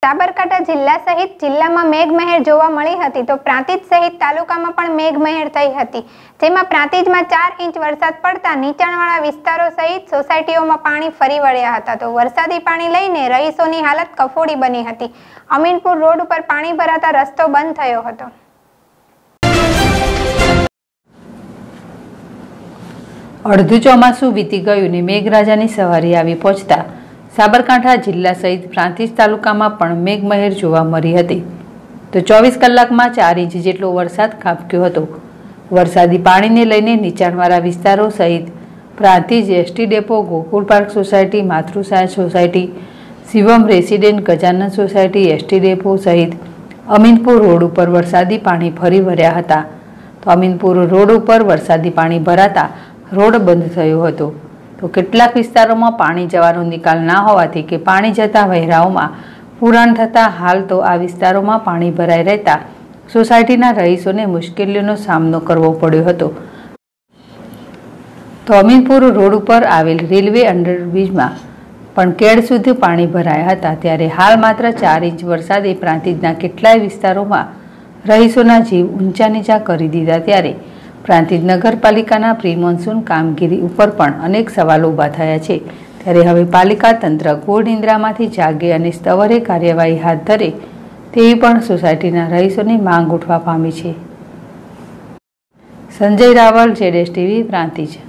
સાબરકાંઠા જિલ્લા સહિત જિલ્લામાં મેઘમહેર જોવા મળી હતી તો પ્રાંતિજ સહિત તાલુકામાં પણ મેઘમહેર થઈ હતી, જેમાં પ્રાંતિજમાં 4 ઇંચ વરસાદ પડતા નીચાણવાળા વિસ્તારો સહિત સોસાયટીઓમાં પાણી ફરી વળ્યા હતા તો વરસાદી પાણી લઈને રહીશોની હાલત કફોડી બની હતી। અમીનપુર રોડ ઉપર પાણી ભરાતા રસ્તો બંધ થયો હતો। અડધું ચોમાસું વીતી ગયું ને મેઘરાજાની સવારી આવી પહોંચતા સાબરકાંઠા જિલ્લા સહિત પ્રાંતિજ તાલુકામાં પણ મેઘમહેર જોવા મળી હતી તો 24 કલાકમાં 4 ઇંચ જેટલો વરસાદ ખાબક્યો હતો। વરસાદી પાણીને લઈને નીચાણવાળા વિસ્તારો સહિત Prantij ST depot, Gokul park society, Matrusai society, Shivam resident, Gajanan society, ST depot સહિત અમીનપુર રોડ ઉપર વરસાદી પાણી ફરી વળ્યા હતા તો અમીનપુર રોડ ઉપર વરસાદી પાણી ભરાતા રોડ બંધ થયો હતો તો કેટલાક વિસ્તારોમાં પાણી જવાનો નિકાલ ના હોવાથી કે પાણી જતા વહેરાઓમાં પુરાણ થતાં હાલ તો આ વિસ્તારોમાં પાણી ભરાઈ રહેતા સોસાયટીના રહીશોને મુશ્કેલીઓનો સામનો કરવો પડ્યો હતો। તો અમીનપુર રોડ ઉપર આવેલ રેલવે અંડરબ્રિજમાં પણ કેડ સુધી પાણી ભરાયા હતા ત્યારે હાલ માત્ર 4 ઇંચ વરસાદે પ્રાંતિજના કેટલાય વિસ્તારોમાં રહીશોના જીવ ઊંચા નીચા કરી દીધા ત્યારે પ્રાંતિજ નગરપાલિકાના પ્રી મોન્સૂન કામગીરી ઉપર પણ અનેક સવાલો ઊભા થયા છે। ત્યારે હવે પાલિકા તંત્ર ઘોર નિંદ્રામાંથી જાગે અને સત્વરે કાર્યવાહી હાથ ધરે તેવી પણ સોસાયટીના રહીશોની માંગ ઉઠવા પામી છે। સંજય રાવલ, ZSTV, પ્રાંતિજ।